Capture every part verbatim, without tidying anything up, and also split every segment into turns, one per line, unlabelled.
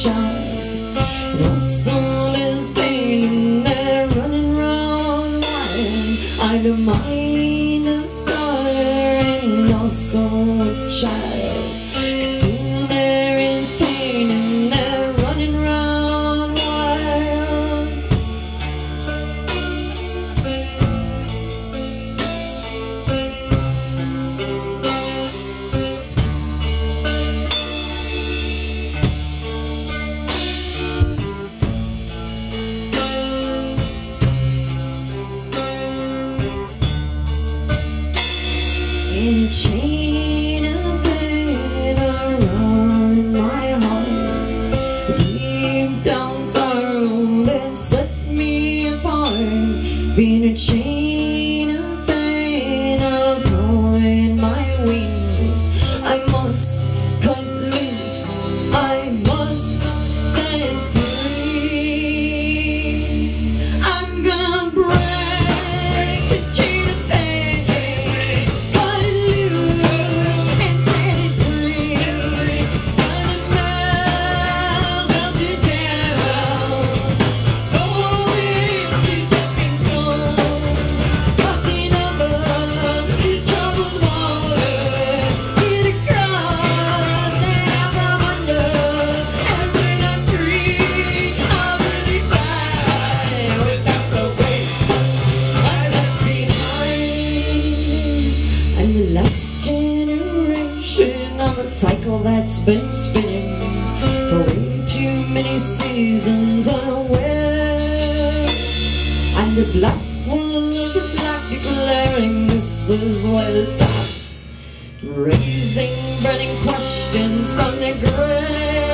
child. And also there's pain in there running round wild. I'm the miner's daughter and also a child. 'Cause still there is pain in there running round wild. In a chain of pain around my heart, a deep down sorrow that set me apart. Being a chain of pain upon my wings, I must cut loose, I must set free. I'm gonna break this chain of pain. Last generation of a cycle that's been spinning for way too many seasons unaware. And the black wool of the black declaring this is where it stops, raising burning questions from their grave.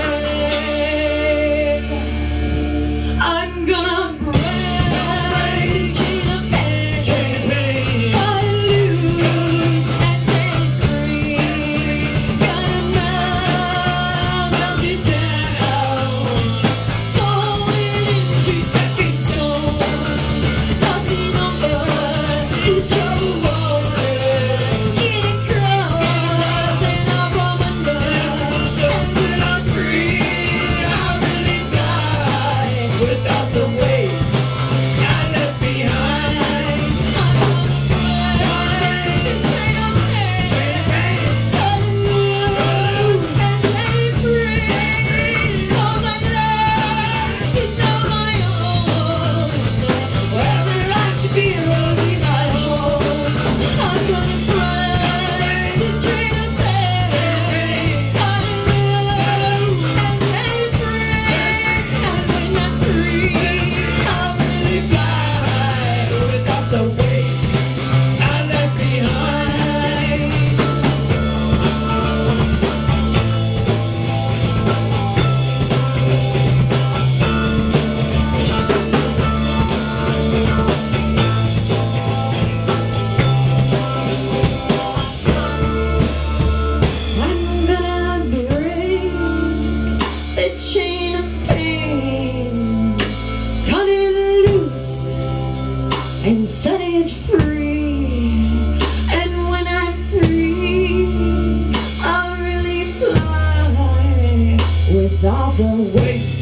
I'm gonna break this chain of pain, cut it loose and set it free. Gonna melt, melt it down, going into stepping stones, passing over these troubled waters, getting across and up from under. And when I'm free, I'll really fly without the weight I left behind. I'm gonna break this chain of pain, cut it loose and set it free. All my life is now my own. Wherever I should be will be my home. I'm gonna break this chain of pain, cut it loose and set it free. And when I'm free, I'll really fly without the weight I left behind. I'm gonna break the chain of pain, cut it loose and set it free. And when I'm free, I'll really fly without the weight